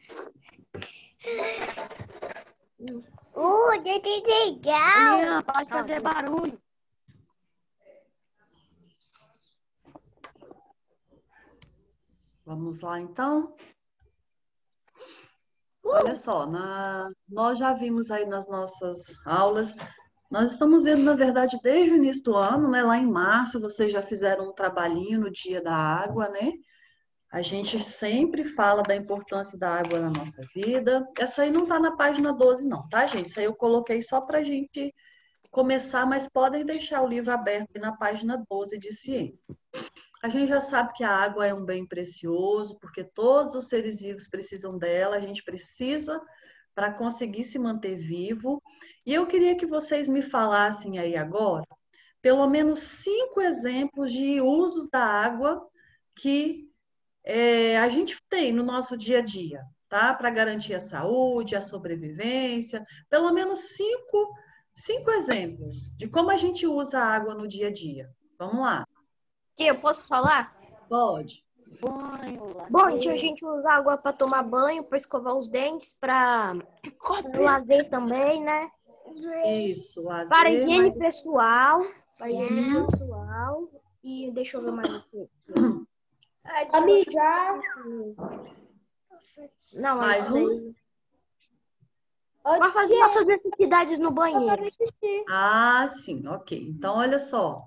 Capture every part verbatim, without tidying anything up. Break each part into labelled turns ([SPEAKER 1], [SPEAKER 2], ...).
[SPEAKER 1] Uh, que legal!
[SPEAKER 2] Lian, pode fazer barulho.
[SPEAKER 3] Vamos lá, então. Olha só, na... nós já vimos aí nas nossas aulas, nós estamos vendo, na verdade, desde o início do ano, né? Lá em março, vocês já fizeram um trabalhinho no Dia da Água, né? A gente sempre fala da importância da água na nossa vida. Essa aí não está na página doze, não, tá, gente? Isso aí eu coloquei só para a gente começar, mas podem deixar o livro aberto aí na página doze de ciência. A gente já sabe que a água é um bem precioso, porque todos os seres vivos precisam dela, a gente precisa para conseguir se manter vivo. E eu queria que vocês me falassem aí agora, pelo menos cinco exemplos de usos da água que é, a gente tem no nosso dia a dia, tá? Para garantir a saúde, a sobrevivência, pelo menos cinco, cinco exemplos de como a gente usa a água no dia a dia. Vamos lá.
[SPEAKER 1] Que eu posso falar?
[SPEAKER 3] Pode.
[SPEAKER 2] Banho,
[SPEAKER 1] Bom,
[SPEAKER 2] lazer.
[SPEAKER 1] então a gente usa água para tomar banho, para escovar os dentes, para lazer também, né?
[SPEAKER 3] Isso, lazer,
[SPEAKER 1] Para higiene
[SPEAKER 3] mas...
[SPEAKER 1] pessoal, para higiene
[SPEAKER 3] Uhum.
[SPEAKER 1] pessoal. E deixa eu ver mais aqui.
[SPEAKER 4] A mijar.
[SPEAKER 1] Não, é
[SPEAKER 3] Mais
[SPEAKER 1] isso
[SPEAKER 3] um?
[SPEAKER 1] aí.
[SPEAKER 4] Ô,
[SPEAKER 1] Para fazer
[SPEAKER 4] tia,
[SPEAKER 1] nossas necessidades no
[SPEAKER 4] eu
[SPEAKER 1] banheiro.
[SPEAKER 4] falei xixi.
[SPEAKER 3] Ah, sim, ok. Então, olha só,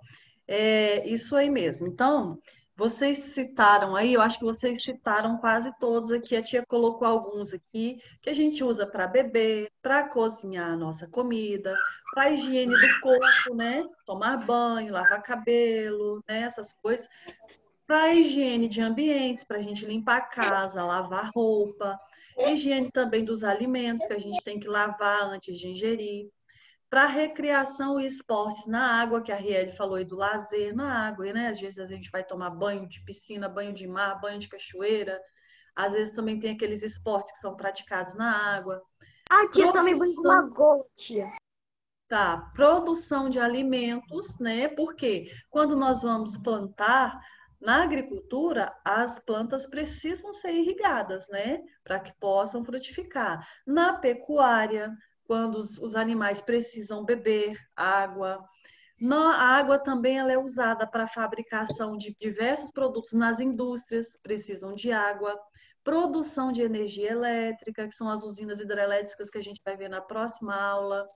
[SPEAKER 3] é isso aí mesmo. Então, vocês citaram aí, eu acho que vocês citaram quase todos aqui. A tia colocou alguns aqui que a gente usa para beber, para cozinhar a nossa comida, para higiene do corpo, né? Tomar banho, lavar cabelo, né? Essas coisas. Para higiene de ambientes, para a gente limpar a casa, lavar roupa, higiene também dos alimentos que a gente tem que lavar antes de ingerir, para recreação e esportes na água, que a Riele falou aí do lazer na água, né? Às vezes a gente vai tomar banho de piscina, banho de mar, banho de cachoeira, às vezes também tem aqueles esportes que são praticados na água.
[SPEAKER 1] Ah, tia, também banho com
[SPEAKER 3] Produção-
[SPEAKER 1] lagoa, tia.
[SPEAKER 3] Tá, produção de alimentos, né? Porque quando nós vamos plantar, na agricultura, as plantas precisam ser irrigadas, né? Para que possam frutificar. Na pecuária, quando os, os animais precisam beber água. Na, a água também ela é usada para a fabricação de diversos produtos nas indústrias, precisam de água. Produção de energia elétrica, que são as usinas hidrelétricas que a gente vai ver na próxima aula.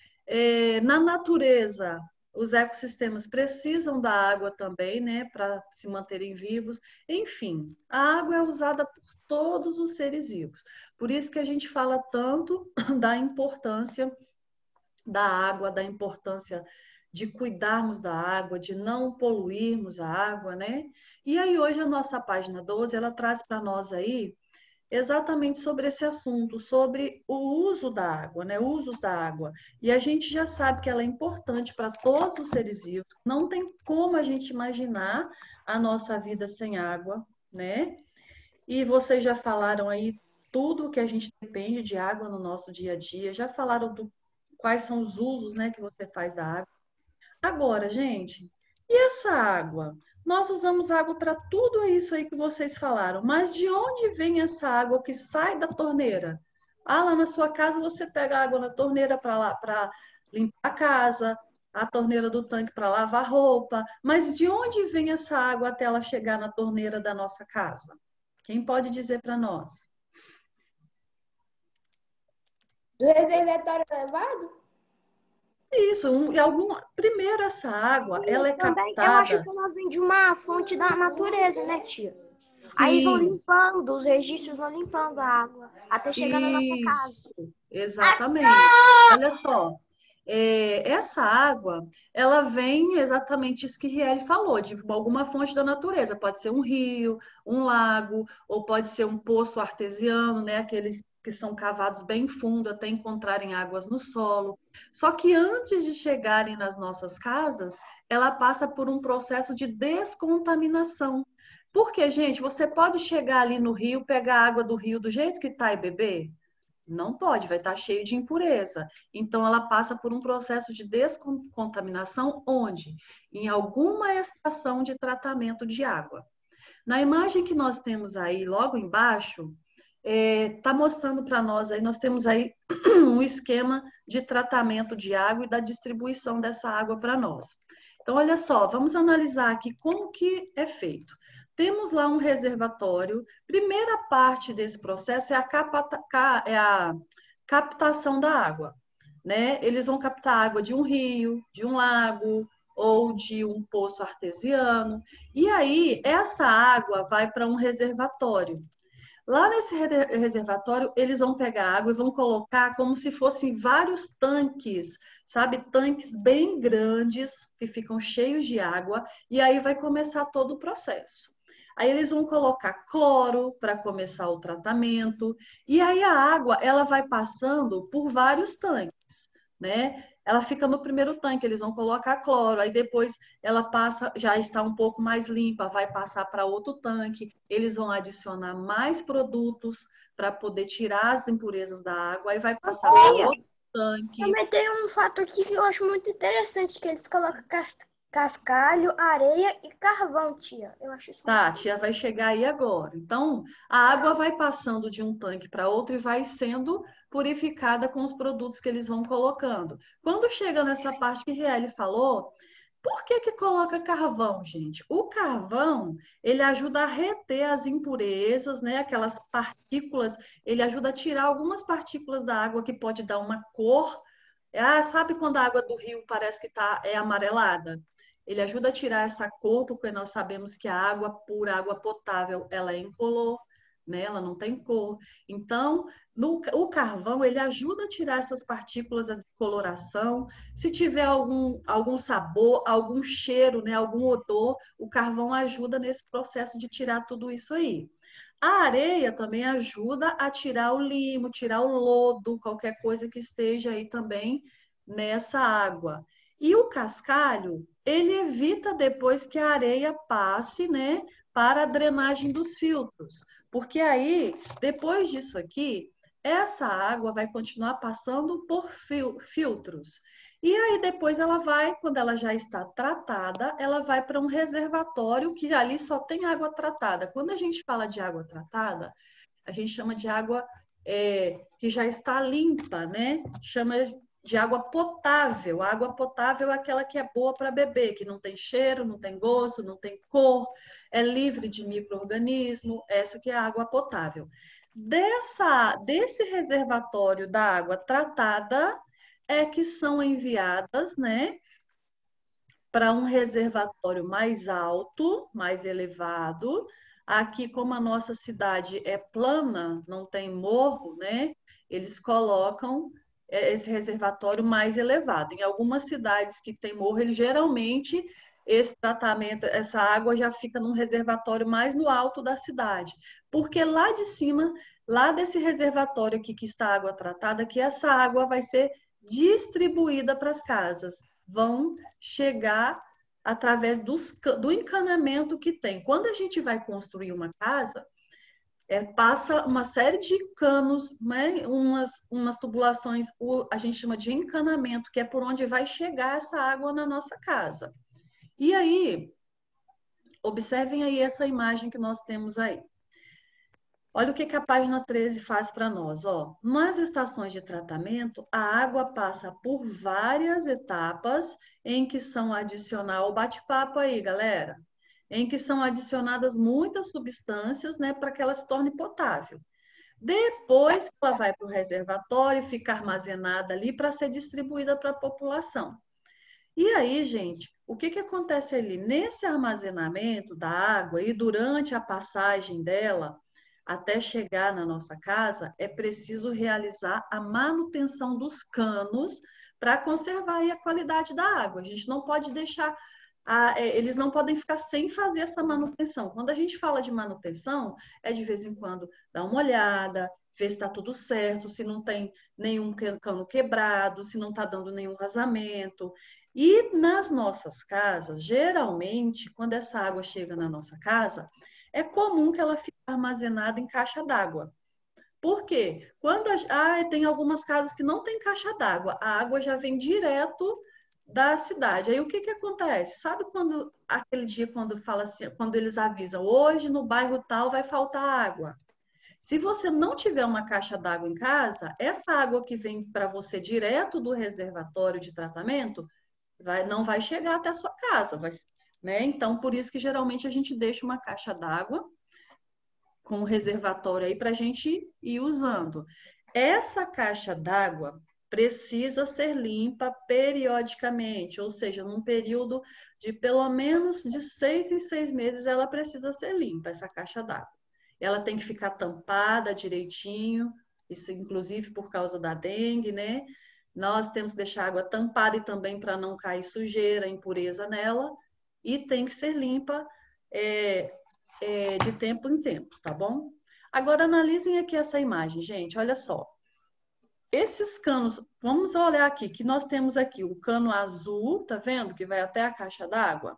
[SPEAKER 3] É, na natureza, os ecossistemas precisam da água também, né, para se manterem vivos. Enfim, a água é usada por todos os seres vivos. Por isso que a gente fala tanto da importância da água, da importância de cuidarmos da água, de não poluirmos a água, né? E aí hoje a nossa página doze, ela traz para nós aí exatamente sobre esse assunto, sobre o uso da água, né? Usos da água. E a gente já sabe que ela é importante para todos os seres vivos. Não tem como a gente imaginar a nossa vida sem água, né? E vocês já falaram aí tudo que a gente depende de água no nosso dia a dia, já falaram do quais são os usos, né, que você faz da água. Agora, gente, e essa água? Nós usamos água para tudo isso aí que vocês falaram, mas de onde vem essa água que sai da torneira? Ah, lá na sua casa você pega a água na torneira para para limpar a casa, a torneira do tanque para lavar roupa, mas de onde vem essa água até ela chegar na torneira da nossa casa? Quem pode dizer para nós?
[SPEAKER 4] Do reservatório elevado?
[SPEAKER 3] Isso, um, e algum, primeiro essa água, ela é
[SPEAKER 1] Também eu acho
[SPEAKER 3] captada.
[SPEAKER 1] que ela vem de uma fonte da natureza, né, tia? Aí vão
[SPEAKER 3] Sim,
[SPEAKER 1] limpando, os registros vão limpando a água até chegar na nossa casa.
[SPEAKER 3] isso, exatamente. Olha só, é, essa água, ela vem exatamente isso que Riele falou, de alguma fonte da natureza. Pode ser um rio, um lago, ou pode ser um poço artesiano, né? Aqueles que são cavados bem fundo até encontrarem águas no solo. Só que antes de chegarem nas nossas casas, ela passa por um processo de descontaminação. Porque, gente, você pode chegar ali no rio, pegar a água do rio do jeito que está e beber? Não pode, vai estar cheio de impureza. Então, ela passa por um processo de descontaminação, onde? Em alguma estação de tratamento de água. Na imagem que nós temos aí, logo embaixo, está mostrando para nós aí, nós temos aí um esquema de tratamento de água e da distribuição dessa água para nós. Então, olha só, vamos analisar aqui como que é feito. Temos lá um reservatório. Primeira parte desse processo é a, capata, é a captação da água, né? Eles vão captar água de um rio, de um lago ou de um poço artesiano. E aí, essa água vai para um reservatório. Lá nesse reservatório, eles vão pegar água e vão colocar como se fossem vários tanques, sabe? Tanques bem grandes, que ficam cheios de água, e aí vai começar todo o processo. Aí eles vão colocar cloro para começar o tratamento, e aí a água, ela vai passando por vários tanques, né? Ela fica no primeiro tanque, eles vão colocar cloro, aí depois ela passa, já está um pouco mais limpa, vai passar para outro tanque, eles vão adicionar mais produtos para poder tirar as impurezas da água, aí vai passar para outro tanque.
[SPEAKER 1] Também tem um fato aqui que eu acho muito interessante, que eles colocam cas cascalho, areia e carvão, tia. Eu acho isso.
[SPEAKER 3] Tá, a tia vai chegar aí agora. Então, a água vai passando de um tanque para outro e vai sendo purificada com os produtos que eles vão colocando. Quando chega nessa parte que Riele falou, por que que coloca carvão, gente? O carvão, ele ajuda a reter as impurezas, né? Aquelas partículas, ele ajuda a tirar algumas partículas da água que pode dar uma cor. Ah, sabe quando a água do rio parece que tá, é amarelada? Ele ajuda a tirar essa cor, porque nós sabemos que a água pura, a água potável, ela é incolor, né? Ela não tem cor. Então, no, o carvão, ele ajuda a tirar essas partículas de coloração. Se tiver algum, algum sabor, algum cheiro, né? Algum odor, o carvão ajuda nesse processo de tirar tudo isso aí. A areia também ajuda a tirar o limo, tirar o lodo, qualquer coisa que esteja aí também nessa água. E o cascalho, ele evita depois que a areia passe, né, para a drenagem dos filtros. Porque aí, depois disso aqui, essa água vai continuar passando por fil filtros. E aí depois ela vai, quando ela já está tratada, ela vai para um reservatório que ali só tem água tratada. Quando a gente fala de água tratada, a gente chama de água é, que já está limpa, né? Chama de água potável. A água potável é aquela que é boa para beber, que não tem cheiro, não tem gosto, não tem cor, é livre de micro-organismo. Essa que é a água potável. Dessa, desse reservatório da água tratada é que são enviadas, né, para um reservatório mais alto, mais elevado. Aqui, como a nossa cidade é plana, não tem morro, né, eles colocam esse reservatório mais elevado. Em algumas cidades que tem morro, ele geralmente esse tratamento, essa água já fica num reservatório mais no alto da cidade, porque lá de cima, lá desse reservatório aqui que está a água tratada, que essa água vai ser distribuída para as casas, vão chegar através dos, do encanamento que tem. Quando a gente vai construir uma casa, é, passa uma série de canos, né? umas, umas tubulações, o, a gente chama de encanamento, que é por onde vai chegar essa água na nossa casa. E aí, observem aí essa imagem que nós temos aí. Olha o que, que a página treze faz para nós. Ó. Nas estações de tratamento, a água passa por várias etapas em que são adicionadas, o bate-papo aí, galera, em que são adicionadas muitas substâncias, né, para que ela se torne potável. Depois ela vai para o reservatório e fica armazenada ali para ser distribuída para a população. E aí, gente, o que, que acontece ali? Nesse armazenamento da água e durante a passagem dela até chegar na nossa casa, é preciso realizar a manutenção dos canos para conservar aí a qualidade da água. A gente não pode deixar, a, é, eles não podem ficar sem fazer essa manutenção. Quando a gente fala de manutenção, é de vez em quando dar uma olhada, ver se está tudo certo, se não tem nenhum cano quebrado, se não está dando nenhum vazamento. E nas nossas casas, geralmente, quando essa água chega na nossa casa, é comum que ela fique armazenada em caixa d'água. Por quê? Quando a, ah, tem algumas casas que não tem caixa d'água, a água já vem direto da cidade. Aí o que que acontece? Sabe quando aquele dia quando fala assim, quando eles avisam, hoje no bairro tal vai faltar água. Se você não tiver uma caixa d'água em casa, essa água que vem para você direto do reservatório de tratamento vai, não vai chegar até a sua casa, vai, né? Então, por isso que geralmente a gente deixa uma caixa d'água com o reservatório aí para a gente ir usando. Essa caixa d'água precisa ser limpa periodicamente, ou seja, num período de pelo menos de seis em seis meses ela precisa ser limpa, essa caixa d'água. Ela tem que ficar tampada direitinho, isso inclusive por causa da dengue, né? Nós temos que deixar a água tampada e também para não cair sujeira, impureza nela, e tem que ser limpa é, é, de tempo em tempos, tá bom? Agora analisem aqui essa imagem, gente, olha só. Esses canos, vamos olhar aqui, que nós temos aqui o cano azul, tá vendo? Que vai até a caixa d'água.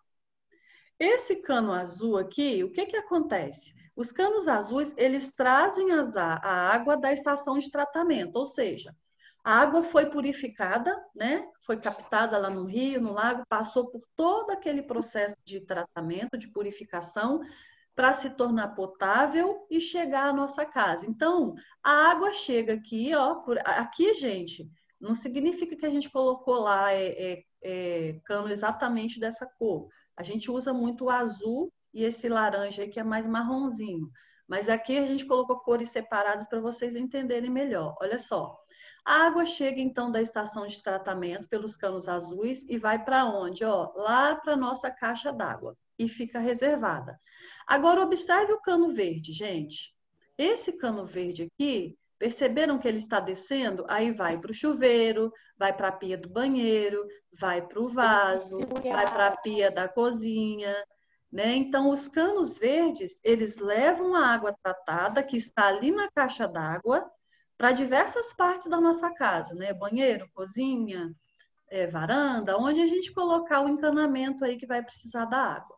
[SPEAKER 3] Esse cano azul aqui, o que que acontece? Os canos azuis, eles trazem as, a água da estação de tratamento, ou seja, a água foi purificada, né? Foi captada lá no rio, no lago, passou por todo aquele processo de tratamento, de purificação, para se tornar potável e chegar à nossa casa. Então, a água chega aqui, ó, por, aqui, gente, não significa que a gente colocou lá é, é, é, cano exatamente dessa cor. A gente usa muito o azul e esse laranja aí que é mais marronzinho. Mas aqui a gente colocou cores separadas para vocês entenderem melhor. Olha só. A água chega, então, da estação de tratamento pelos canos azuis e vai para onde? Ó, lá para a nossa caixa d'água e fica reservada. Agora, observe o cano verde, gente. Esse cano verde aqui, perceberam que ele está descendo? Aí vai para o chuveiro, vai para a pia do banheiro, vai para o vaso, vai para a pia da cozinha, né? Então, os canos verdes, eles levam a água tratada, que está ali na caixa d'água, para diversas partes da nossa casa, né? Banheiro, cozinha, é, varanda, onde a gente colocar o encanamento aí que vai precisar da água.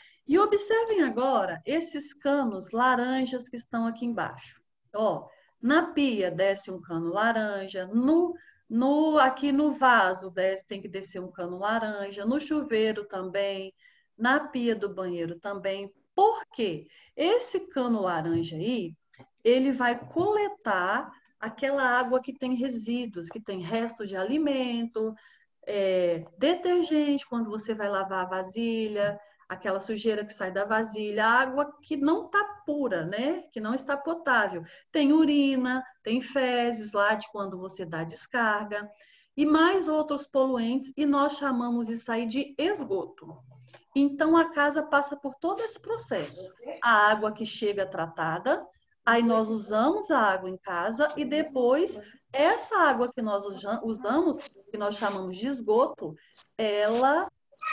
[SPEAKER 3] E observem agora esses canos laranjas que estão aqui embaixo. Ó, na pia desce um cano laranja, no, no, aqui no vaso desce, tem que descer um cano laranja, no chuveiro também, na pia do banheiro também. Por quê? Esse cano laranja aí, ele vai coletar aquela água que tem resíduos, que tem resto de alimento, é, detergente, quando você vai lavar a vasilha, aquela sujeira que sai da vasilha, água que não está pura, né? Que não está potável. Tem urina, tem fezes lá de quando você dá descarga, e mais outros poluentes, e nós chamamos isso aí de esgoto. Então, a casa passa por todo esse processo. A água que chega tratada, aí nós usamos a água em casa e depois essa água que nós usamos, que nós chamamos de esgoto, ela,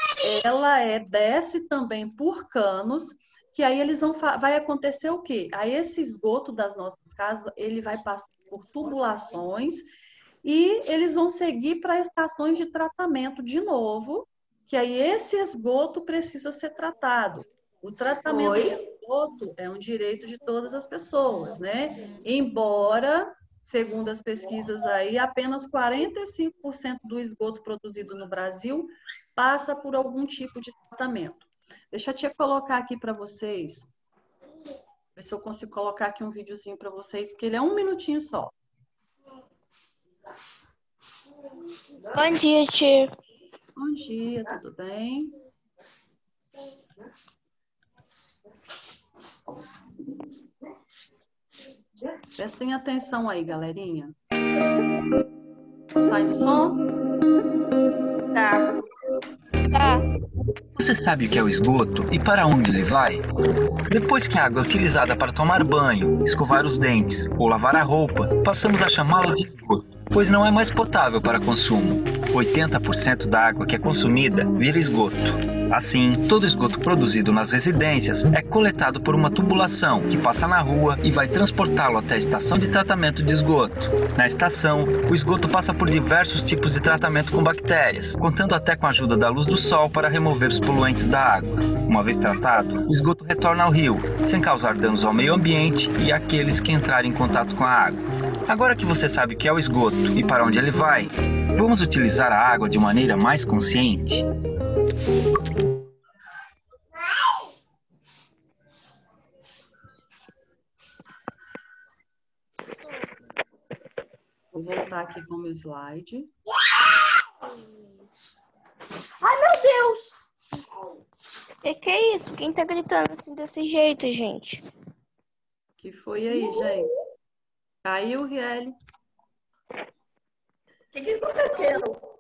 [SPEAKER 3] ela é, desce também por canos, que aí eles vão, vai acontecer o quê? Aí esse esgoto das nossas casas, ele vai passar por tubulações e eles vão seguir para estações de tratamento de novo, que aí esse esgoto precisa ser tratado. O tratamento Oi? de esgoto é um direito de todas as pessoas, né? Embora, segundo as pesquisas aí, apenas quarenta e cinco por cento do esgoto produzido no Brasil passa por algum tipo de tratamento. Deixa eu te colocar aqui para vocês, ver se eu consigo colocar aqui um videozinho para vocês, que ele é um minutinho só.
[SPEAKER 1] Bom dia, tia.
[SPEAKER 3] Bom dia, tudo bem? Prestem atenção aí, galerinha. Sai do som?
[SPEAKER 1] Tá. Tá.
[SPEAKER 5] Você sabe o que é o esgoto e para onde ele vai? Depois que a água é utilizada para tomar banho, escovar os dentes ou lavar a roupa, passamos a chamá-la de esgoto, pois não é mais potável para consumo. oitenta por cento da água que é consumida vira esgoto. Assim, todo esgoto produzido nas residências é coletado por uma tubulação que passa na rua e vai transportá-lo até a estação de tratamento de esgoto. Na estação, o esgoto passa por diversos tipos de tratamento com bactérias, contando até com a ajuda da luz do sol para remover os poluentes da água. Uma vez tratado, o esgoto retorna ao rio, sem causar danos ao meio ambiente e àqueles que entrarem em contato com a água. Agora que você sabe o que é o esgoto e para onde ele vai, vamos utilizar a água de maneira mais consciente?
[SPEAKER 3] Vou voltar aqui com o meu slide.
[SPEAKER 1] Ai, meu Deus! Que que é isso? Quem tá gritando assim desse jeito, gente?
[SPEAKER 3] Que foi aí, gente? Caiu, Riele?
[SPEAKER 2] O que que aconteceu?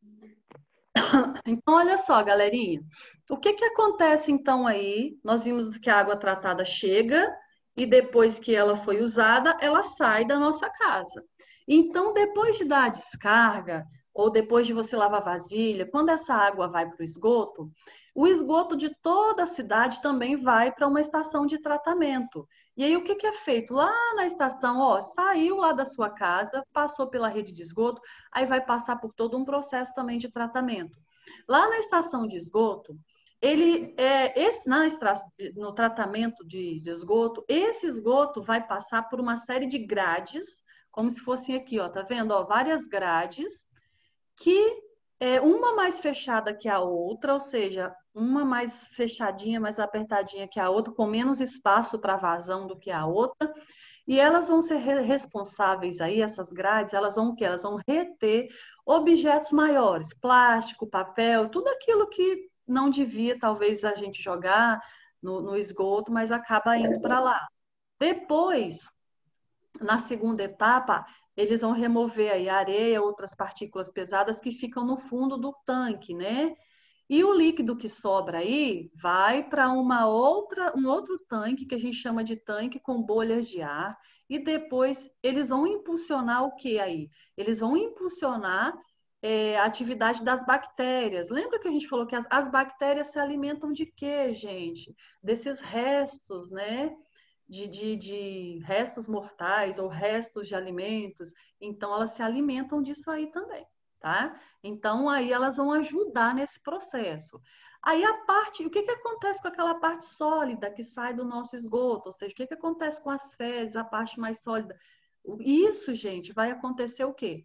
[SPEAKER 3] Então, olha só, galerinha. O que que acontece então aí? Nós vimos que a água tratada chega e depois que ela foi usada, ela sai da nossa casa. Então, depois de dar a descarga, ou depois de você lavar vasilha, quando essa água vai para o esgoto, o esgoto de toda a cidade também vai para uma estação de tratamento. E aí, o que que é feito? Lá na estação, ó, saiu lá da sua casa, passou pela rede de esgoto, aí vai passar por todo um processo também de tratamento. Lá na estação de esgoto, ele é esse, na extra, no tratamento de, de esgoto, esse esgoto vai passar por uma série de grades, como se fossem aqui, ó, tá vendo? Ó, várias grades, que é uma mais fechada que a outra, ou seja, uma mais fechadinha, mais apertadinha que a outra, com menos espaço para vazão do que a outra. E elas vão ser responsáveis aí, essas grades, elas vão o quê? Elas vão reter objetos maiores, plástico, papel, tudo aquilo que não devia, talvez, a gente jogar no, no esgoto, mas acaba indo para lá. Depois, na segunda etapa, eles vão remover aí areia, outras partículas pesadas que ficam no fundo do tanque, né? E o líquido que sobra aí vai para uma outra, um outro tanque que a gente chama de tanque com bolhas de ar. E depois eles vão impulsionar o que aí? Eles vão impulsionar é, a atividade das bactérias. Lembra que a gente falou que as, as bactérias se alimentam de quê, gente? Desses restos, né? De, de, de restos mortais ou restos de alimentos. Então, elas se alimentam disso aí também. Tá? Então, aí elas vão ajudar nesse processo. Aí a parte, o que que acontece com aquela parte sólida que sai do nosso esgoto? Ou seja, o que que acontece com as fezes, a parte mais sólida? Isso, gente, vai acontecer o quê?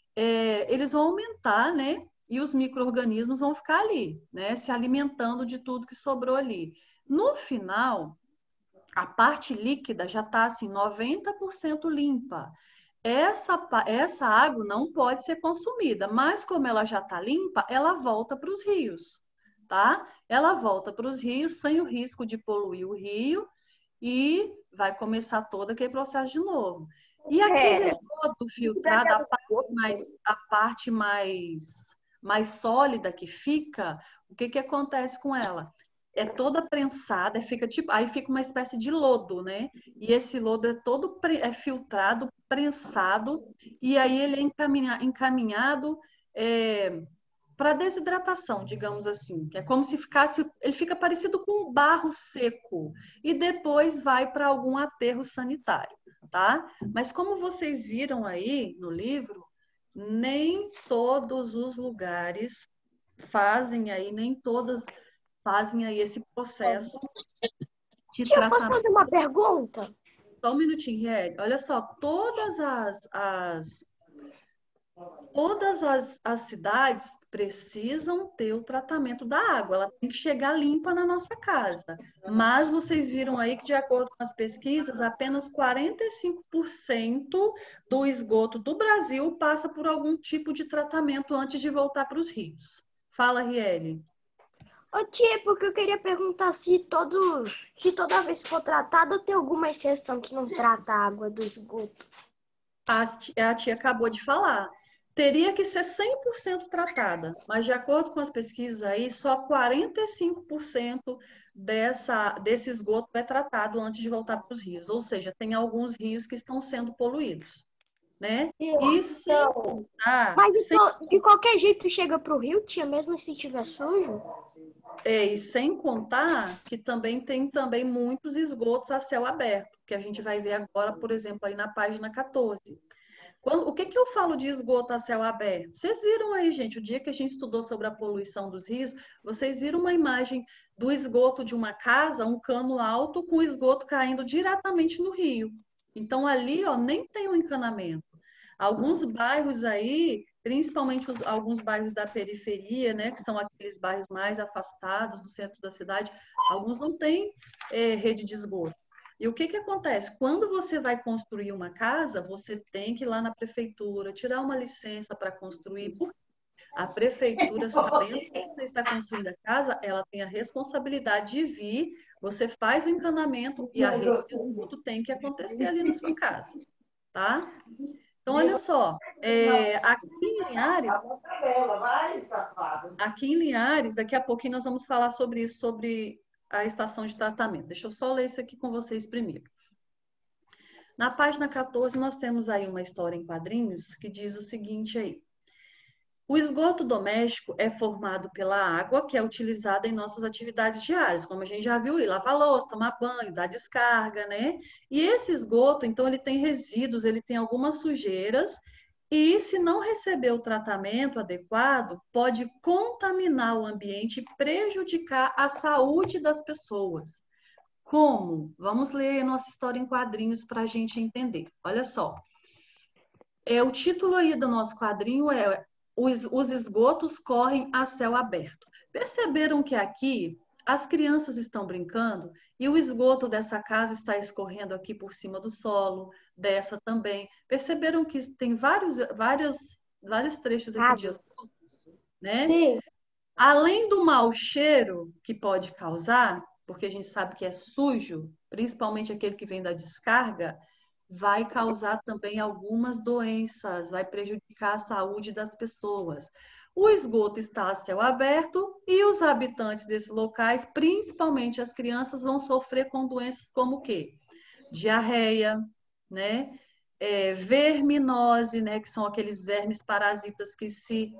[SPEAKER 3] É, eles vão aumentar, né? E os micro-organismos vão ficar ali, né? Se alimentando de tudo que sobrou ali. No final, a parte líquida já está assim, noventa por cento limpa. Essa, essa água não pode ser consumida, mas como ela já está limpa, ela volta para os rios, tá? Ela volta para os rios sem o risco de poluir o rio e vai começar todo aquele processo de novo. E aquele esgoto filtrado, a parte mais, a parte mais, mais sólida que fica, o que que acontece com ela? É toda prensada, fica tipo, aí fica uma espécie de lodo, né? E esse lodo é todo pre, é filtrado, prensado, e aí ele é encaminha, encaminhado é, para desidratação, digamos assim. É como se ficasse, ele fica parecido com um barro seco, e depois vai para algum aterro sanitário, tá? Mas como vocês viram aí no livro, nem todos os lugares fazem aí, nem todas fazem aí esse processo de
[SPEAKER 1] Tia,
[SPEAKER 3] tratamento.
[SPEAKER 1] posso fazer uma pergunta?
[SPEAKER 3] Só um minutinho, Riel. Olha só, todas as, as, todas as, as cidades precisam ter o tratamento da água. Ela tem que chegar limpa na nossa casa. Mas vocês viram aí que, de acordo com as pesquisas, apenas quarenta e cinco por cento do esgoto do Brasil passa por algum tipo de tratamento antes de voltar para os rios. Fala, Riele.
[SPEAKER 1] Ô tia, porque eu queria perguntar se todos, se toda vez que for tratado, tem alguma exceção que não trata a água do esgoto.
[SPEAKER 3] A tia, a tia acabou de falar. Teria que ser cem por cento tratada, mas de acordo com as pesquisas aí, só quarenta e cinco por cento dessa, desse esgoto é tratado antes de voltar para os rios. Ou seja, tem alguns rios que estão sendo poluídos, né? E sem contar...
[SPEAKER 1] Mas
[SPEAKER 3] sem...
[SPEAKER 1] de qualquer jeito chega para o rio, tia, mesmo se estiver sujo?
[SPEAKER 3] É, e sem contar que também tem também muitos esgotos a céu aberto, que a gente vai ver agora, por exemplo, aí na página quatorze. Quando, o que que eu falo de esgoto a céu aberto? Vocês viram aí, gente, o dia que a gente estudou sobre a poluição dos rios, vocês viram uma imagem do esgoto de uma casa, um cano alto com esgoto caindo diretamente no rio. Então, ali, ó, nem tem um encanamento. Alguns bairros aí, principalmente os, alguns bairros da periferia, né, que são aqueles bairros mais afastados do centro da cidade, alguns não têm é, rede de esgoto. E o que que acontece? Quando você vai construir uma casa, você tem que ir lá na prefeitura, tirar uma licença para construir. Por A prefeitura, sabendo que você está construindo a casa, ela tem a responsabilidade de vir, você faz o encanamento e a rede de esgoto tem que acontecer ali na sua casa, tá? Então, olha só, é, aqui em Linhares, aqui em Linhares, daqui a pouquinho nós vamos falar sobre isso, sobre a estação de tratamento. Deixa eu só ler isso aqui com vocês primeiro. Na página quatorze, nós temos aí uma história em quadrinhos que diz o seguinte aí. O esgoto doméstico é formado pela água que é utilizada em nossas atividades diárias, como a gente já viu, ir lavar louça, tomar banho, dar descarga, né? E esse esgoto, então, ele tem resíduos, ele tem algumas sujeiras e, se não receber o tratamento adequado, pode contaminar o ambiente e prejudicar a saúde das pessoas. Como? Vamos ler nossa história em quadrinhos para a gente entender. Olha só. É, o título aí do nosso quadrinho é Os, os esgotos correm a céu aberto. Perceberam que aqui as crianças estão brincando e o esgoto dessa casa está escorrendo aqui por cima do solo, dessa também. Perceberam que tem vários, vários, vários trechos aqui de esgoto, né?
[SPEAKER 4] Sim.
[SPEAKER 3] Além do mau cheiro que pode causar, porque a gente sabe que é sujo, principalmente aquele que vem da descarga, vai causar também algumas doenças, vai prejudicar a saúde das pessoas. O esgoto está a céu aberto e os habitantes desses locais, principalmente as crianças, vão sofrer com doenças como o quê? Diarreia, né? É, verminose, né? Que são aqueles vermes parasitas que se,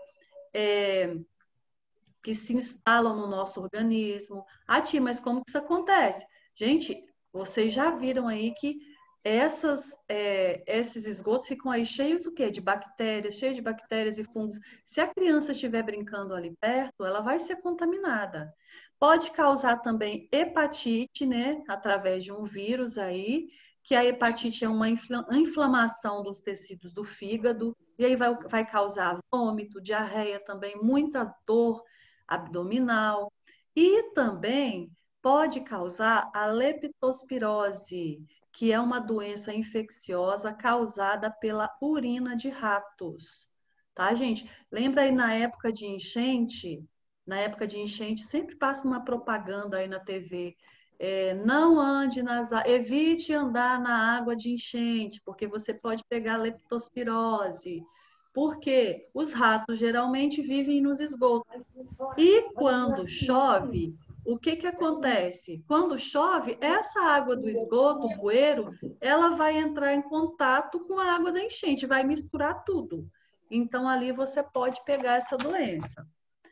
[SPEAKER 3] é, que se instalam no nosso organismo. Ah, tia, mas como que isso acontece? Gente, vocês já viram aí que Essas, é, esses esgotos ficam aí cheios do quê? De bactérias, cheios de bactérias e fungos. Se a criança estiver brincando ali perto, ela vai ser contaminada. Pode causar também hepatite, né? Através de um vírus aí, que a hepatite é uma inflamação dos tecidos do fígado, e aí vai, vai causar vômito, diarreia também, muita dor abdominal. E também pode causar a leptospirose, que é uma doença infecciosa causada pela urina de ratos. Tá, gente? Lembra aí na época de enchente? Na época de enchente, sempre passa uma propaganda aí na T V. É, não ande nas... Evite andar na água de enchente, porque você pode pegar leptospirose. Porque os ratos geralmente vivem nos esgotos. E quando chove, o que que acontece? Quando chove, essa água do esgoto, o bueiro, ela vai entrar em contato com a água da enchente, vai misturar tudo. Então, ali você pode pegar essa doença.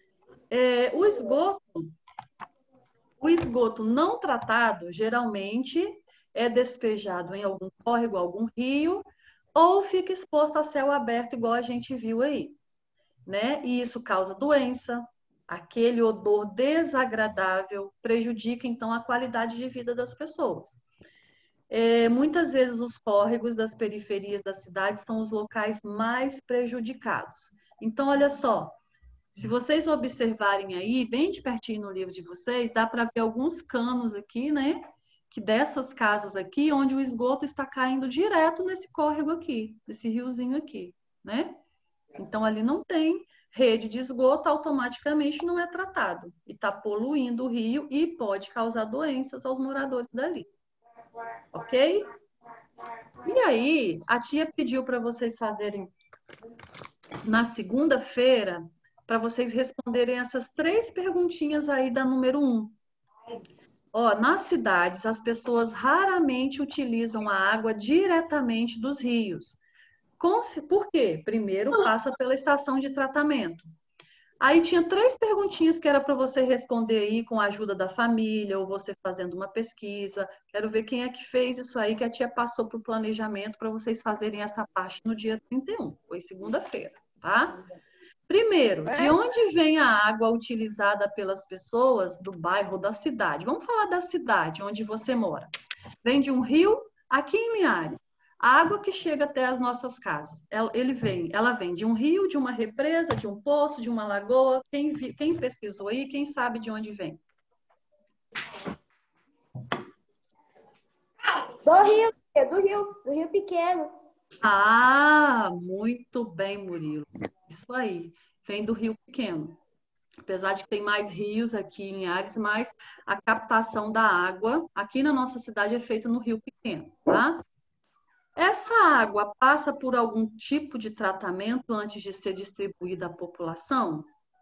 [SPEAKER 3] É, o esgoto, o esgoto não tratado, geralmente, é despejado em algum córrego, algum rio, ou fica exposto a céu aberto, igual a gente viu aí, né? E isso causa doença. Aquele odor desagradável prejudica, então, a qualidade de vida das pessoas. É, muitas vezes, os córregos das periferias da cidade são os locais mais prejudicados. Então, olha só, se vocês observarem aí, bem de pertinho no livro de vocês, dá para ver alguns canos aqui, né? Que dessas casas aqui, onde o esgoto está caindo direto nesse córrego aqui, nesse riozinho aqui, né? Então, ali não tem rede de esgoto, automaticamente não é tratado. E está poluindo o rio e pode causar doenças aos moradores dali. Ok? E aí, a tia pediu para vocês fazerem na segunda-feira, para vocês responderem essas três perguntinhas aí da número um. Ó, nas cidades, as pessoas raramente utilizam a água diretamente dos rios. Por quê? Primeiro, passa pela estação de tratamento. Aí tinha três perguntinhas que era para você responder aí com a ajuda da família ou você fazendo uma pesquisa. Quero ver quem é que fez isso aí, que a tia passou para o planejamento para vocês fazerem essa parte no dia trinta e um. Foi segunda-feira, tá? Primeiro, de onde vem a água utilizada pelas pessoas do bairro ou da cidade? Vamos falar da cidade, onde você mora. Vem de um rio, aqui em Linhares. A água que chega até as nossas casas, ela, ele vem, ela vem de um rio, de uma represa, de um poço, de uma lagoa. Quem, vi, quem pesquisou aí, quem sabe de onde vem?
[SPEAKER 4] Do rio, tia, do rio, do rio pequeno.
[SPEAKER 3] Ah, muito bem, Murilo. Isso aí. Vem do Rio Pequeno. Apesar de que tem mais rios aqui em Linhares, mas a captação da água aqui na nossa cidade é feita no Rio Pequeno, tá? Essa água passa por algum tipo de tratamento antes de ser distribuída à população?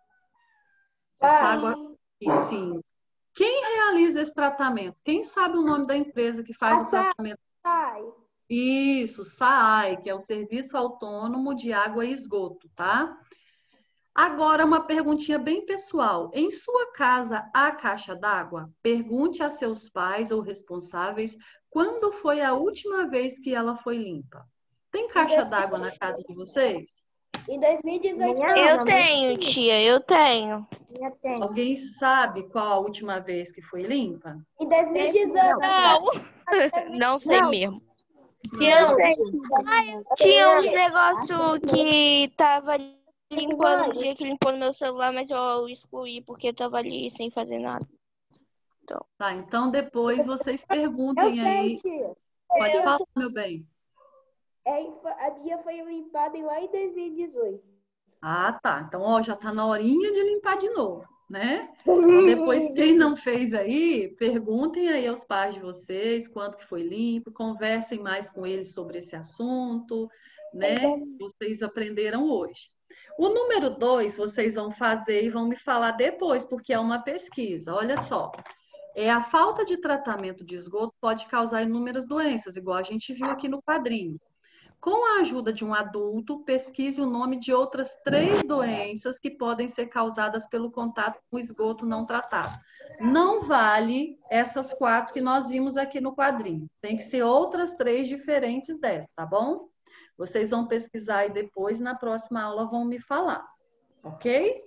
[SPEAKER 3] Essa
[SPEAKER 4] Vai.
[SPEAKER 3] água, e sim. Quem realiza esse tratamento? Quem sabe o nome da empresa que faz
[SPEAKER 4] A
[SPEAKER 3] o tratamento?
[SPEAKER 4] Sai.
[SPEAKER 3] Isso, SAAI, que é o Serviço Autônomo de Água e Esgoto, tá? Agora, uma perguntinha bem pessoal. Em sua casa há caixa d'água? Pergunte a seus pais ou responsáveis quando foi a última vez que ela foi limpa. Tem caixa d'água na casa de vocês?
[SPEAKER 4] Em dois mil e dezoito.
[SPEAKER 1] Minha
[SPEAKER 6] Eu
[SPEAKER 1] não,
[SPEAKER 6] tenho, tia, eu tenho.
[SPEAKER 1] minha tem.
[SPEAKER 3] Alguém sabe qual a última vez que foi limpa?
[SPEAKER 4] Em dois mil e dezoito.
[SPEAKER 6] Não, não sei
[SPEAKER 1] Não.
[SPEAKER 6] mesmo.
[SPEAKER 1] Eu sei.
[SPEAKER 6] Tinha uns negócios que tava limpando
[SPEAKER 4] vai.
[SPEAKER 6] no dia que limpou no meu celular, mas eu excluí porque tava ali sem fazer nada.
[SPEAKER 3] Tá, então depois vocês
[SPEAKER 4] Eu
[SPEAKER 3] perguntem
[SPEAKER 4] sei,
[SPEAKER 3] aí.
[SPEAKER 4] tia.
[SPEAKER 3] Pode
[SPEAKER 4] Eu
[SPEAKER 3] falar, meu bem.
[SPEAKER 4] É, a minha foi limpada lá em dois mil e dezoito.
[SPEAKER 3] Ah, tá. Então, ó, já tá na horinha de limpar de novo, né? Então, depois, quem não fez aí, perguntem aí aos pais de vocês quanto que foi limpo, conversem mais com eles sobre esse assunto, né? Vocês aprenderam hoje. O número dois, vocês vão fazer e vão me falar depois, porque é uma pesquisa. Olha só. É, a falta de tratamento de esgoto pode causar inúmeras doenças, igual a gente viu aqui no quadrinho. Com a ajuda de um adulto, pesquise o nome de outras três doenças que podem ser causadas pelo contato com esgoto não tratado. Não vale essas quatro que nós vimos aqui no quadrinho. Tem que ser outras três diferentes dessas, tá bom? Vocês vão pesquisar e depois, na próxima aula, vão me falar, ok?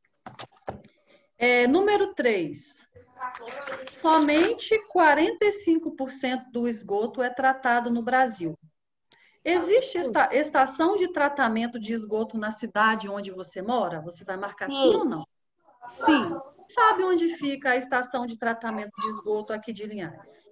[SPEAKER 3] É, número três. Somente quarenta e cinco por cento do esgoto é tratado no Brasil. Existe esta, estação de tratamento de esgoto na cidade onde você mora? Você vai marcar sim, sim ou não? Sim. Sabe onde fica a estação de tratamento de esgoto aqui de Linhares?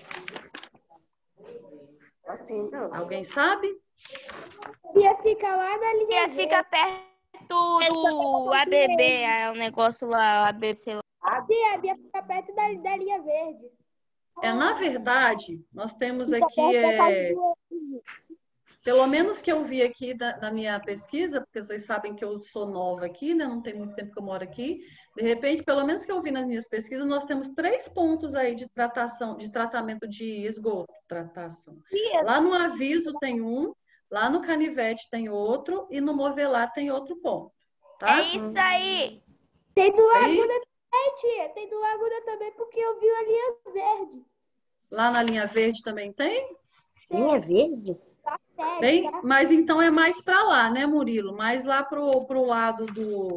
[SPEAKER 3] Alguém sabe?
[SPEAKER 4] Ia ficar lá na linha.
[SPEAKER 6] Ia ficar perto do A B B, é o negócio lá, A B C.
[SPEAKER 4] Tia, ia ficar perto da, da linha verde.
[SPEAKER 3] É, na verdade, nós temos aqui, é, pelo menos que eu vi aqui da, na minha pesquisa, porque vocês sabem que eu sou nova aqui, né? Não tem muito tempo que eu moro aqui. De repente, pelo menos que eu vi nas minhas pesquisas, nós temos três pontos aí de tratação, de tratamento de esgoto. Tratação. Lá no Aviso tem um, lá no Canivete tem outro e no Movelar tem outro ponto. Tá?
[SPEAKER 6] É isso aí!
[SPEAKER 4] Tem do
[SPEAKER 3] Aí,
[SPEAKER 4] Laguna também, tia. Tem do Laguna também, porque eu vi a linha verde.
[SPEAKER 3] lá na linha verde também tem?
[SPEAKER 1] Linha verde?
[SPEAKER 3] Tem, mas então é mais para lá, né, Murilo? Mais lá pro, pro lado do...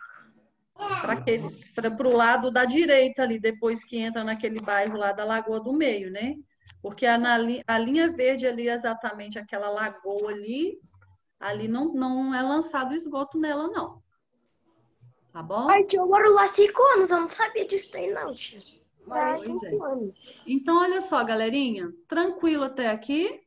[SPEAKER 3] Para o lado da direita ali, depois que entra naquele bairro lá da Lagoa do Meio, né? Porque a, na, a linha verde ali, exatamente aquela lagoa ali, ali não, não é lançado esgoto nela, não. Tá bom?
[SPEAKER 1] Ai, tia, eu moro lá há cinco anos, eu não sabia disso aí, não, tia. Moro lá há
[SPEAKER 3] Pois
[SPEAKER 1] cinco
[SPEAKER 3] é.
[SPEAKER 1] anos.
[SPEAKER 3] Então, olha só, galerinha. Tranquilo até aqui?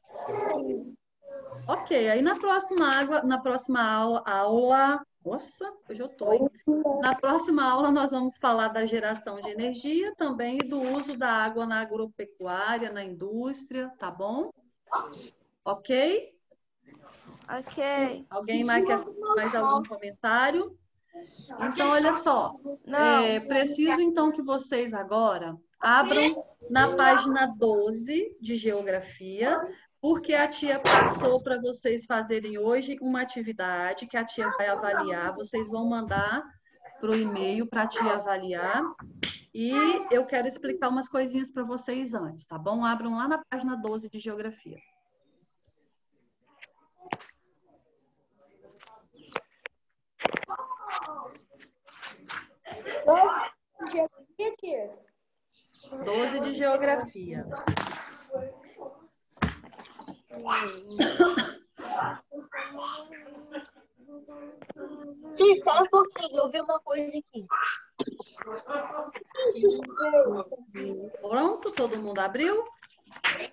[SPEAKER 3] Ok, aí na próxima, água, na próxima aula, aula... Nossa, hoje eu tô, hein? Na próxima aula nós vamos falar da geração de energia também e do uso da água na agropecuária, na indústria, tá bom? Ok?
[SPEAKER 6] Ok.
[SPEAKER 3] Alguém mais quer mais algum comentário? Então, olha só.
[SPEAKER 6] Não.
[SPEAKER 3] É, preciso então que vocês agora abram na página doze de Geografia, porque a tia passou para vocês fazerem hoje uma atividade que a tia vai avaliar. Vocês vão mandar para o e-mail para a tia avaliar. E eu quero explicar umas coisinhas para vocês antes, tá bom? Abram lá na página doze de Geografia.
[SPEAKER 4] Geografia, tia?
[SPEAKER 3] doze de Geografia.
[SPEAKER 1] Tia, espera um pouquinho, eu vi uma coisa aqui.
[SPEAKER 3] Pronto, todo mundo abriu?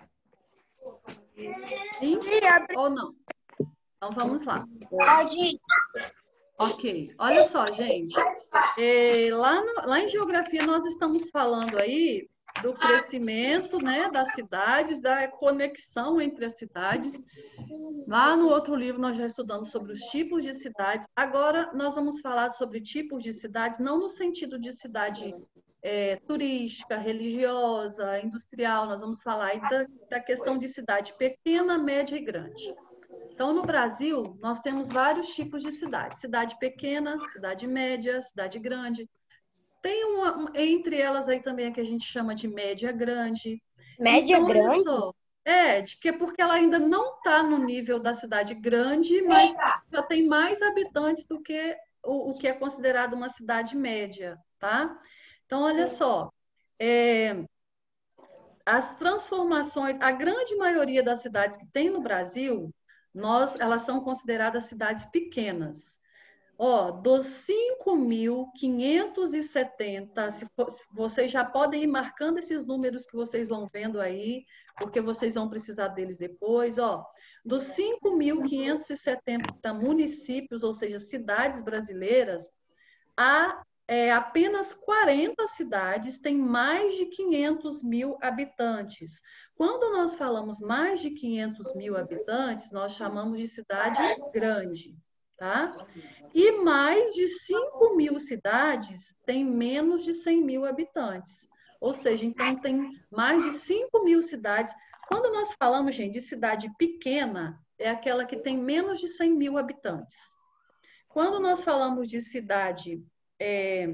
[SPEAKER 3] Sim
[SPEAKER 4] Sim, abri.
[SPEAKER 3] ou não? Então vamos lá.
[SPEAKER 1] Pode ir.
[SPEAKER 3] Ok, olha só, gente. É, lá, no- lá em geografia nós estamos falando aí do crescimento, né, das cidades, da conexão entre as cidades. Lá no outro livro nós já estudamos sobre os tipos de cidades. Agora nós vamos falar sobre tipos de cidades, não no sentido de cidade é, turística, religiosa, industrial. Nós vamos falar aí da, da questão de cidade pequena, média e grande. Então, no Brasil, nós temos vários tipos de cidade. Cidade pequena, cidade média, cidade grande. Tem uma, entre elas aí também a que a gente chama de média grande.
[SPEAKER 1] Média
[SPEAKER 3] Então, olha
[SPEAKER 1] grande?
[SPEAKER 3] só. É, de que porque ela ainda não está no nível da cidade grande, mas já tem mais habitantes do que o, o que é considerado uma cidade média, tá? Então, olha só. É, as transformações, a grande maioria das cidades que tem no Brasil, nós, elas são consideradas cidades pequenas. Ó, dos cinco mil quinhentos e setenta, se, for- se vocês já podem ir marcando esses números que vocês vão vendo aí, porque vocês vão precisar deles depois, ó. Dos cinco mil quinhentos e setenta municípios, ou seja, cidades brasileiras, há é, apenas quarenta cidades têm mais de quinhentos mil habitantes. Quando nós falamos mais de quinhentos mil habitantes, nós chamamos de cidade grande, tá? E mais de cinco mil cidades têm menos de cem mil habitantes. Ou seja, então tem mais de cinco mil cidades. Quando nós falamos, gente, de cidade pequena, é aquela que tem menos de cem mil habitantes. Quando nós falamos de cidade é,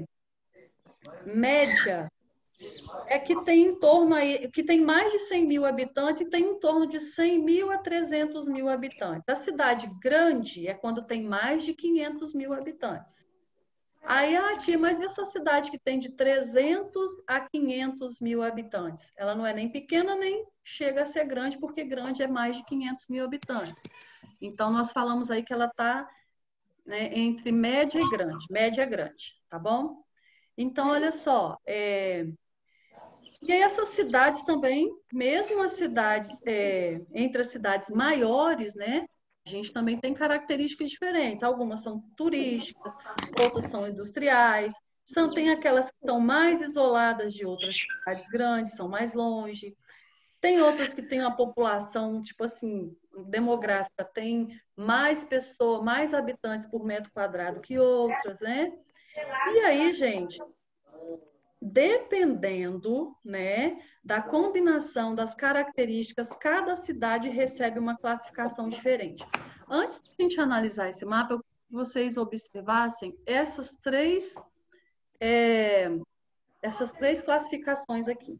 [SPEAKER 3] média, é que tem em torno aí, que tem mais de cem mil habitantes e tem em torno de cem mil a trezentos mil habitantes. A cidade grande é quando tem mais de quinhentos mil habitantes. Aí, ah, tia, mas e essa cidade que tem de trezentos a quinhentos mil habitantes? Ela não é nem pequena, nem chega a ser grande, porque grande é mais de quinhentos mil habitantes. Então, nós falamos aí que ela está, né, entre média e grande, média e grande, tá bom? Então, olha só, é... e aí essas cidades também, mesmo as cidades, é, entre as cidades maiores, né, a gente também tem características diferentes. Algumas são turísticas, outras são industriais, são, tem aquelas que são mais isoladas de outras cidades grandes, são mais longe. Tem outras que têm uma população, tipo assim, demográfica, tem mais pessoas, mais habitantes por metro quadrado que outras, né? E aí, gente, dependendo, né, da combinação das características, cada cidade recebe uma classificação diferente. Antes de a gente analisar esse mapa, eu queria que vocês observassem essas três, é, essas três classificações aqui.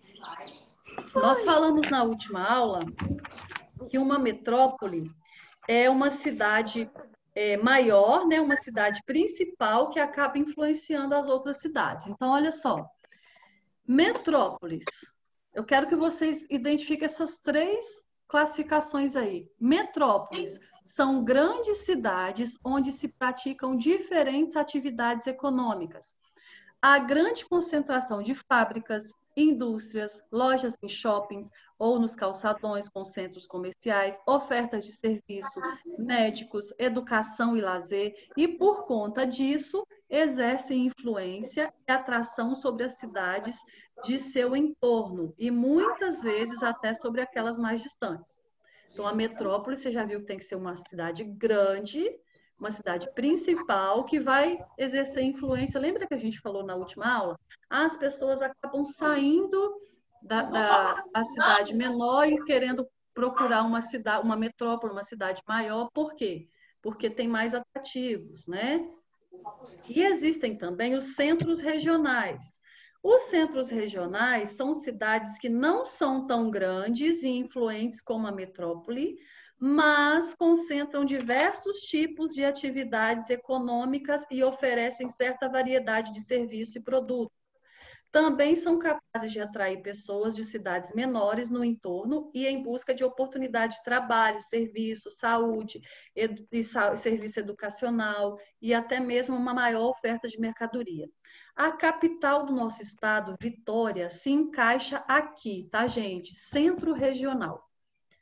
[SPEAKER 3] Nós falamos na última aula que uma metrópole é uma cidade é, maior, né, uma cidade principal que acaba influenciando as outras cidades. Então, olha só, metrópoles. Eu quero que vocês identifiquem essas três classificações aí. Metrópoles são grandes cidades onde se praticam diferentes atividades econômicas. Há grande concentração de fábricas, indústrias, lojas em shoppings ou nos calçadões com centros comerciais, ofertas de serviço, médicos, educação e lazer, e por conta disso exercem influência e atração sobre as cidades de seu entorno e muitas vezes até sobre aquelas mais distantes. Então, a metrópole, você já viu que tem que ser uma cidade grande, uma cidade principal que vai exercer influência. Lembra que a gente falou na última aula? As pessoas acabam saindo da, da, da cidade menor e querendo procurar uma cidade, uma metrópole, uma cidade maior. Por quê? Porque tem mais atrativos, né? E existem também os centros regionais. Os centros regionais são cidades que não são tão grandes e influentes como a metrópole, mas concentram diversos tipos de atividades econômicas e oferecem certa variedade de serviços e produtos. Também são capazes de atrair pessoas de cidades menores no entorno e em busca de oportunidade de trabalho, serviço, saúde, edu e serviço educacional e até mesmo uma maior oferta de mercadoria. A capital do nosso estado, Vitória, se encaixa aqui, tá, gente? Centro regional.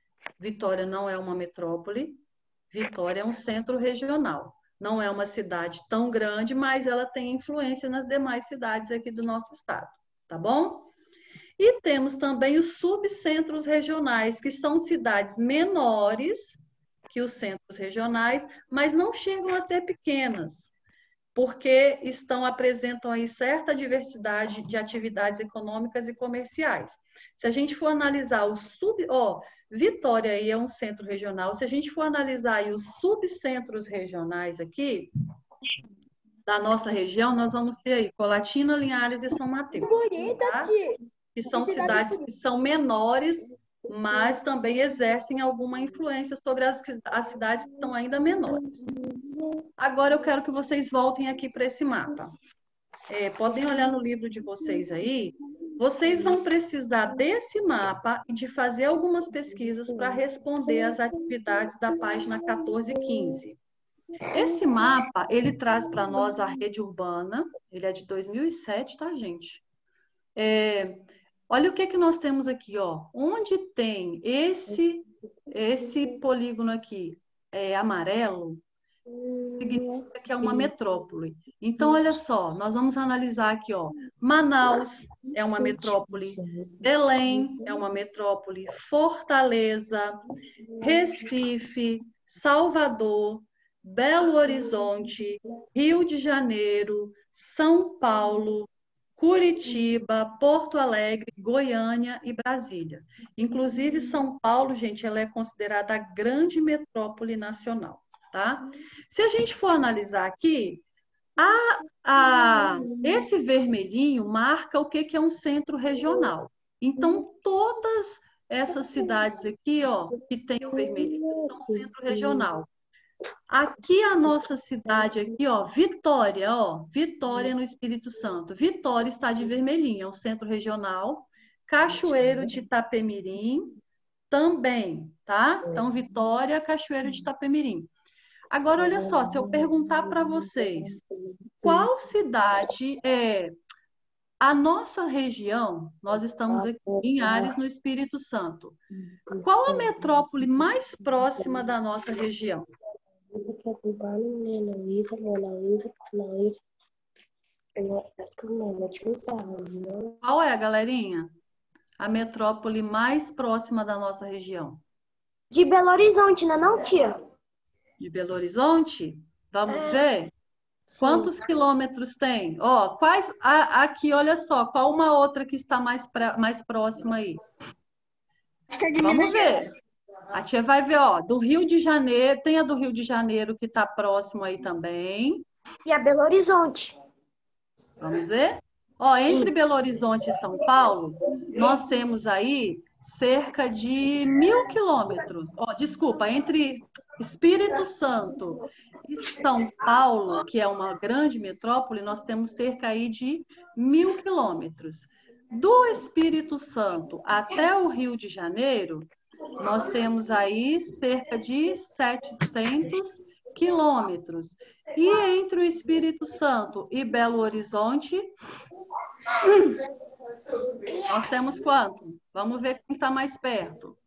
[SPEAKER 3] Vitória não é uma metrópole, Vitória é um centro regional. Não é uma cidade tão grande, mas ela tem influência nas demais cidades aqui do nosso estado, tá bom? E temos também os subcentros regionais, que são cidades menores que os centros regionais, mas não chegam a ser pequenas, porque estão, apresentam aí certa diversidade de atividades econômicas e comerciais. Se a gente for analisar o sub... Ó, Vitória aí é um centro regional. Se a gente for analisar aí os subcentros regionais aqui, da nossa região, nós vamos ter aí Colatina, Linhares e São Mateus.
[SPEAKER 4] Bonita,
[SPEAKER 3] Tá?
[SPEAKER 4] tia.
[SPEAKER 3] Que são
[SPEAKER 4] Cidade
[SPEAKER 3] cidades que são menores, mas também exercem alguma influência sobre as, as cidades que são ainda menores. Agora eu quero que vocês voltem aqui para esse mapa. É, podem olhar no livro de vocês aí. Vocês vão precisar desse mapa e de fazer algumas pesquisas para responder às atividades da página quatorze e quinze. Esse mapa, ele traz para nós a rede urbana. Ele é de dois mil e sete, tá, gente? É, olha o que que nós temos aqui, ó. Onde tem esse, esse polígono aqui é, amarelo, significa que é uma metrópole. Então, olha só, nós vamos analisar aqui, ó. Manaus é uma metrópole, Belém é uma metrópole, Fortaleza, Recife, Salvador, Belo Horizonte, Rio de Janeiro, São Paulo, Curitiba, Porto Alegre, Goiânia e Brasília. Inclusive, São Paulo, gente, ela é considerada a grande metrópole nacional, tá? Se a gente for analisar aqui, a, a, esse vermelhinho marca o que, que é um centro regional. Então, todas essas cidades aqui, ó, que tem o vermelhinho, são centro regional. Aqui a nossa cidade aqui, ó, Vitória, ó, Vitória no Espírito Santo. Vitória está de vermelhinho, é um centro regional. Cachoeiro de Itapemirim também, tá? Então, Vitória, Cachoeiro de Itapemirim. Agora, olha só, se eu perguntar para vocês, qual cidade é a nossa região? Nós estamos aqui em Ares, no Espírito Santo. Qual a metrópole mais próxima da nossa região? Qual é, galerinha? A metrópole mais próxima da nossa região?
[SPEAKER 1] De Belo Horizonte, não é não, tia?
[SPEAKER 3] De Belo Horizonte? Vamos ver? Quantos quilômetros tem? Ó, quais... a- aqui, olha só, qual uma outra que está mais, pra- mais próxima aí? Vamos ver. A tia vai ver, ó, do Rio de Janeiro, tem a do Rio de Janeiro que está próximo aí também.
[SPEAKER 1] E a Belo Horizonte.
[SPEAKER 3] Vamos ver? Ó, entre Belo Horizonte e São Paulo, nós temos aí cerca de mil quilômetros. Ó, desculpa, entre Espírito Santo e São Paulo, que é uma grande metrópole, nós temos cerca aí de mil quilômetros. Do Espírito Santo até o Rio de Janeiro, nós temos aí cerca de setecentos quilômetros. E entre o Espírito Santo e Belo Horizonte, nós temos quanto? Vamos ver quem está mais perto.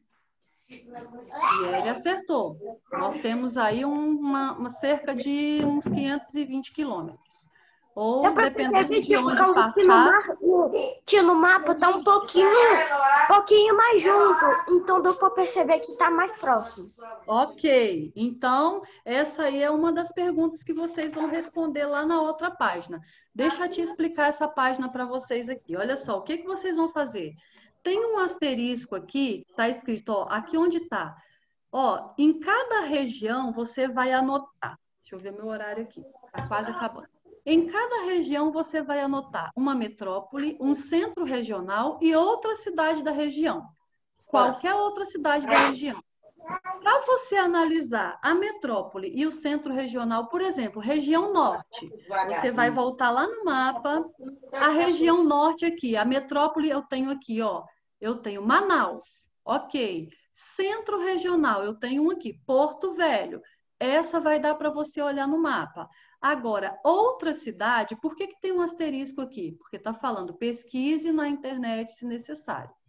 [SPEAKER 3] E ele acertou. Nós temos aí uma, uma cerca de uns quinhentos e vinte quilômetros. Ou,
[SPEAKER 1] Deu pra
[SPEAKER 3] dependendo
[SPEAKER 1] perceber
[SPEAKER 3] de
[SPEAKER 1] que
[SPEAKER 3] onde
[SPEAKER 1] que no,
[SPEAKER 3] passar...
[SPEAKER 1] mar- no- tia, no mapa tá um pouquinho, pouquinho mais junto. Então deu pra perceber que tá mais próximo.
[SPEAKER 3] Ok, então essa aí é uma das perguntas que vocês vão responder lá na outra página. Deixa eu te explicar essa página para vocês aqui. Olha só, o que que vocês vão fazer? Tem um asterisco aqui, tá escrito, ó, aqui onde tá. Ó, em cada região você vai anotar. Deixa eu ver meu horário aqui, tá quase acabando. Em cada região você vai anotar uma metrópole, um centro regional e outra cidade da região. Qualquer outra cidade da região. Para você analisar a metrópole e o centro regional, por exemplo, região norte, você vai voltar lá no mapa, a região norte aqui, a metrópole eu tenho aqui, ó, eu tenho Manaus, ok. Centro regional, eu tenho um aqui, Porto Velho. Essa vai dar para você olhar no mapa. Agora, outra cidade, por que que tem um asterisco aqui? Porque está falando pesquise na internet se necessário.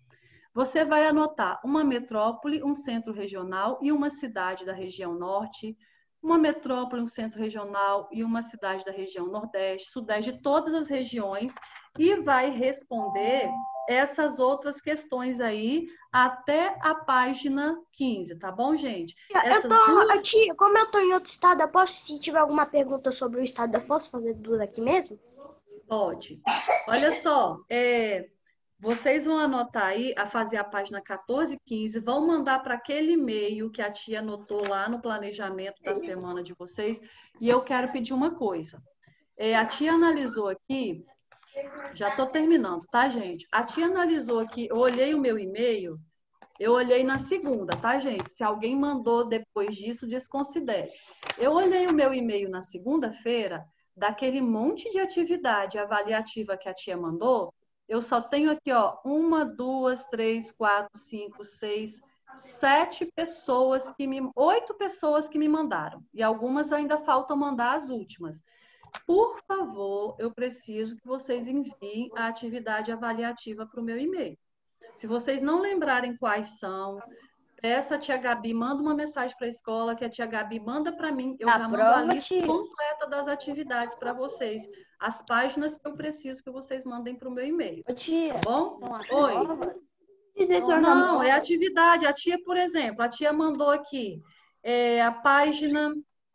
[SPEAKER 3] Você vai anotar uma metrópole, um centro regional e uma cidade da região norte, uma metrópole, um centro regional e uma cidade da região nordeste, sudeste, de todas as regiões, e vai responder essas outras questões aí até a página quinze, tá bom, gente? Essas
[SPEAKER 1] eu tô,
[SPEAKER 3] duas...
[SPEAKER 1] tia, como eu tô em outro estado, eu posso, se tiver alguma pergunta sobre o estado, eu posso fazer duas aqui mesmo?
[SPEAKER 3] Pode. Olha só, é, vocês vão anotar aí, a fazer a página quatorze e quinze, vão mandar para aquele e-mail que a tia anotou lá no planejamento da semana de vocês. E eu quero pedir uma coisa. É, a tia analisou aqui, já estou terminando, tá, gente? A tia analisou aqui, eu olhei o meu e-mail, eu olhei na segunda, tá, gente? Se alguém mandou depois disso, desconsidere. Eu olhei o meu e-mail na segunda-feira, daquele monte de atividade avaliativa que a tia mandou, eu só tenho aqui, ó, uma, duas, três, quatro, cinco, seis, sete pessoas que me... Oito pessoas que me mandaram. E algumas ainda faltam mandar as últimas. Por favor, eu preciso que vocês enviem a atividade avaliativa para o meu e-mail. Se vocês não lembrarem quais são, peça a tia Gabi, manda uma mensagem para a escola, que a tia Gabi manda para mim, eu
[SPEAKER 4] A
[SPEAKER 3] já mando
[SPEAKER 4] prova,
[SPEAKER 3] a lista
[SPEAKER 4] tia.
[SPEAKER 3] completa das atividades para vocês. As páginas que eu preciso que vocês mandem para o meu e-mail.
[SPEAKER 4] Ô, tia,
[SPEAKER 3] Tá bom?
[SPEAKER 4] são as
[SPEAKER 3] Oi.
[SPEAKER 4] provas? Dizer são as
[SPEAKER 3] Não, é
[SPEAKER 4] provas.
[SPEAKER 3] atividade. A tia, por exemplo, a tia mandou aqui é, a página,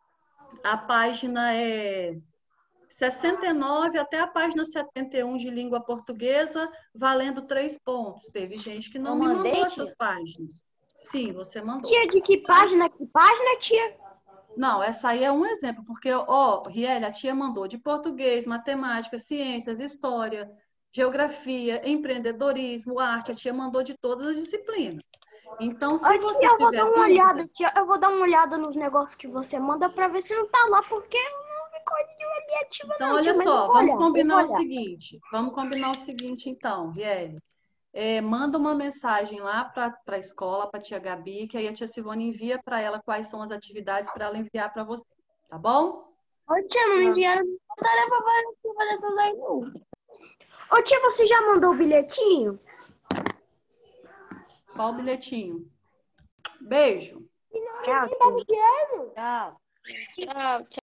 [SPEAKER 3] a página é sessenta e nove até a página setenta e um de língua portuguesa, valendo três pontos. Teve gente que não
[SPEAKER 4] Eu
[SPEAKER 3] me
[SPEAKER 4] mandei,
[SPEAKER 3] mandou
[SPEAKER 4] tia?
[SPEAKER 3] essas páginas. Sim, você mandou.
[SPEAKER 1] Tia, de que página? Que página, tia?
[SPEAKER 3] Não, essa aí é um exemplo, porque, ó, Riele, a tia mandou de português, matemática, ciências, história, geografia, empreendedorismo, arte, a tia mandou de todas as disciplinas. Então, se
[SPEAKER 1] Ô,
[SPEAKER 3] você
[SPEAKER 1] tia, eu vou
[SPEAKER 3] tiver
[SPEAKER 1] dar uma
[SPEAKER 3] dúvida,
[SPEAKER 1] olhada, tia. Eu vou dar uma olhada nos negócios que você manda pra ver se não tá lá, porque não ficou de avaliativa,
[SPEAKER 3] então,
[SPEAKER 1] não,
[SPEAKER 3] olha
[SPEAKER 1] tia, mas eu
[SPEAKER 3] só,
[SPEAKER 1] vou
[SPEAKER 3] vamos
[SPEAKER 1] olhar, eu
[SPEAKER 3] combinar
[SPEAKER 1] vou
[SPEAKER 3] o
[SPEAKER 1] olhar.
[SPEAKER 3] seguinte, vamos combinar o seguinte, então, Riele. É, manda uma mensagem lá para a escola, para a tia Gabi, que aí a tia Silvana envia para ela quais são as atividades para ela enviar para você, tá bom?
[SPEAKER 4] Ô, tia, não me enviaram tarefa avaliativa dessas aí, não.
[SPEAKER 1] Ô, tia, você já mandou o bilhetinho?
[SPEAKER 3] Qual o bilhetinho? Beijo.
[SPEAKER 1] Tchau, tia.
[SPEAKER 4] Tchau.
[SPEAKER 6] Tchau, tchau.